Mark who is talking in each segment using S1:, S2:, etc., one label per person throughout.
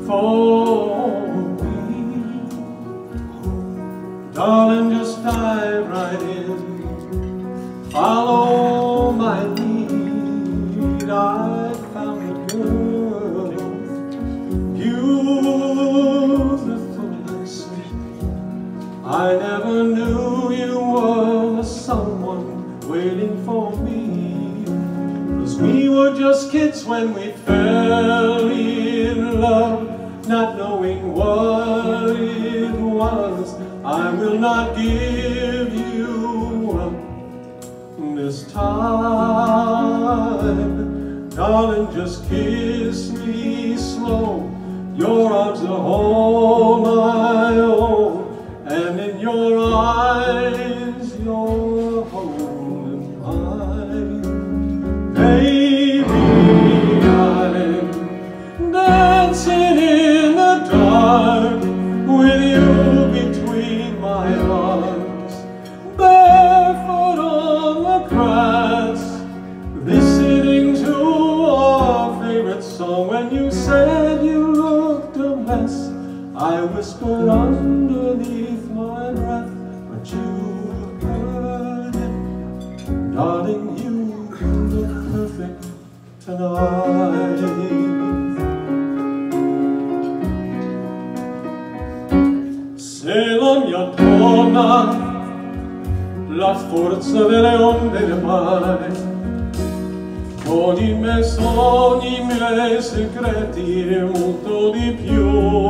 S1: for me. Darling, just dive right in, follow my lead. I found a girl, beautiful and sweet. I never knew you were someone waiting for me, 'cause we were just kids when we fell in love, not knowing what it was. I will not give you up this time. Darling, just kiss me slow. Your arms are all my own, and in your eyes you're holding mine. Baby, I'm dancing in the dark with you between my arms, barefoot on the grass, listening to our favorite song. When you said you looked a mess, I whispered underneath my breath, but you heard it. Darling, you look perfect tonight. Se la mia donna, la forza delle onde del mare, con i miei sogni, i miei segreti e molto di più.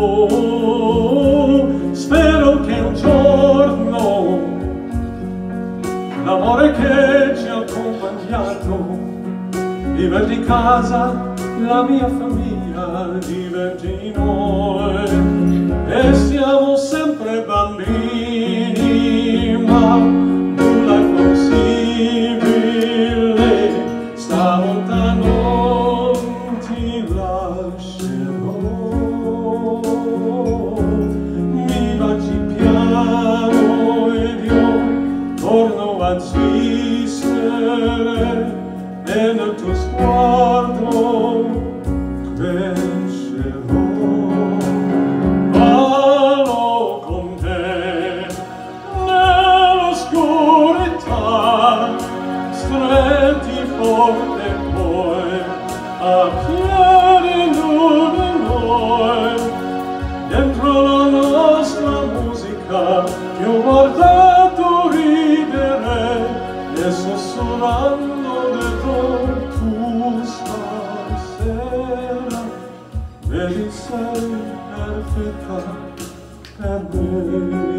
S1: Spero che un giorno l'amore che ci ha accompagnato diventi casa, la mia famiglia diventi noi. E siamo sempre bambini, ma nulla è possibile, stavolta non ti lascerò. Mi baci piano ed io torno a esistere, e nel tuo sguardo crescerò. Vado con te nell'oscurità, stretti forte poi a piedi nudi noi, dentro la nostra musica che ho guardato ridere e sussurrando detto tu stasera, vedi sei perfetta per me.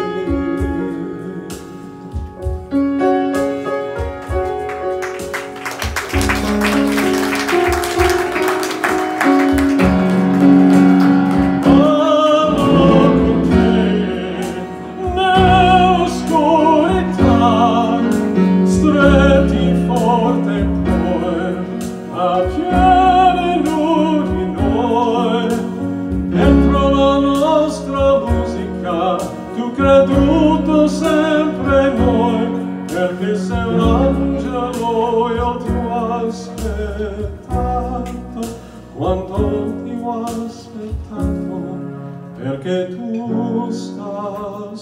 S1: Creduto sempre noi, perché sei un angelo, io ti ho aspettato, quanto ti ho aspettato, perché tu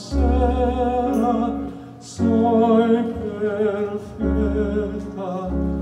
S1: stasera sei perfetta.